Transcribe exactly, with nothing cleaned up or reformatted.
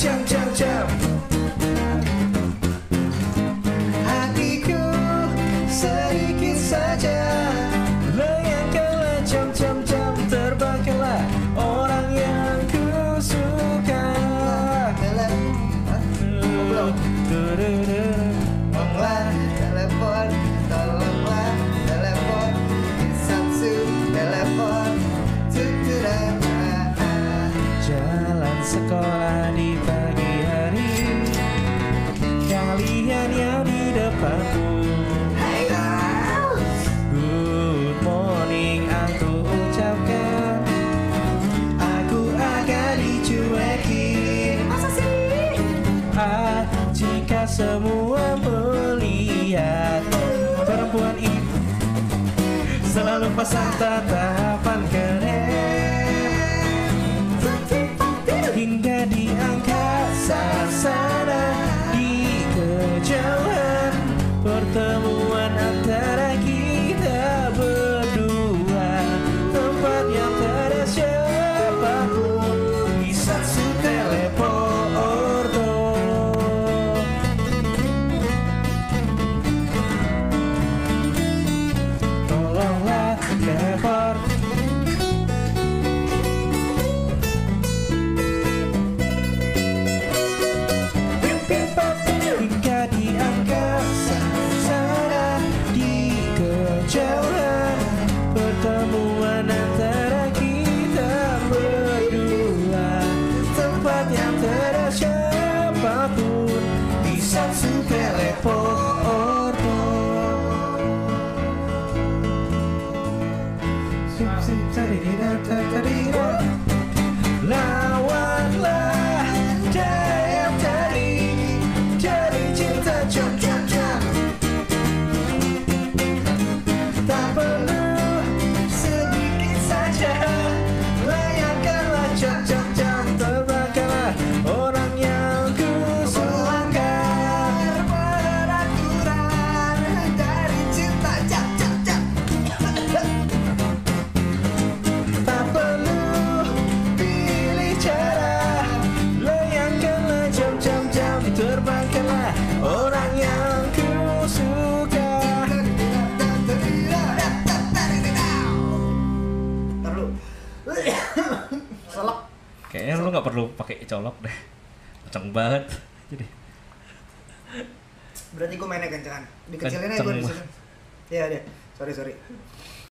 jam jam jam. Hatiku sedikit saja. Layangkanlah jam jam jam. Terbangkanlah orang yang ku suka. Tolonglah telepon, tolonglah telepon, Samsu telepon, tuturan. Jalan sekolah di pagi hari, kalian yang di depanku. Hey girls, Good morning aku ucapkan. Aku agak dicuekin. masa sih? Ah, jika semua melihat perempuan itu selalu pasang tatapan keren, hingga di angkasa sana, di kejauhan pertemuan antara kita berdua, tempat yang tiada siapapun bisa su teleporto. Tolonglah teleport. Hingga di angkasa sana, di kejauhan pertemuan antara kita berdua, tempat yang tiada siapapun bisa su teleporto. Sip sip tadidida tadidida. Lawanlah daya tadi, jadi cinta jam jam jam. Tak perlu sedikit saja. Layangkanlah jam jam jam. Terbangkanlah orang yang ku suka. Peraturan dari cinta, jam jam jam. Tak perlu pilih cara. Layangkanlah jam jam jam. Terbangkanlah orang yang ku suka. Ntar lu. Solok. Kayaknya lu nggak perlu pakai colok deh, kenceng banget. Jadi Berarti gue mainnya kencengan. Dikecilin aja gue Kenceng. di sini. Iya deh. Sorry sorry.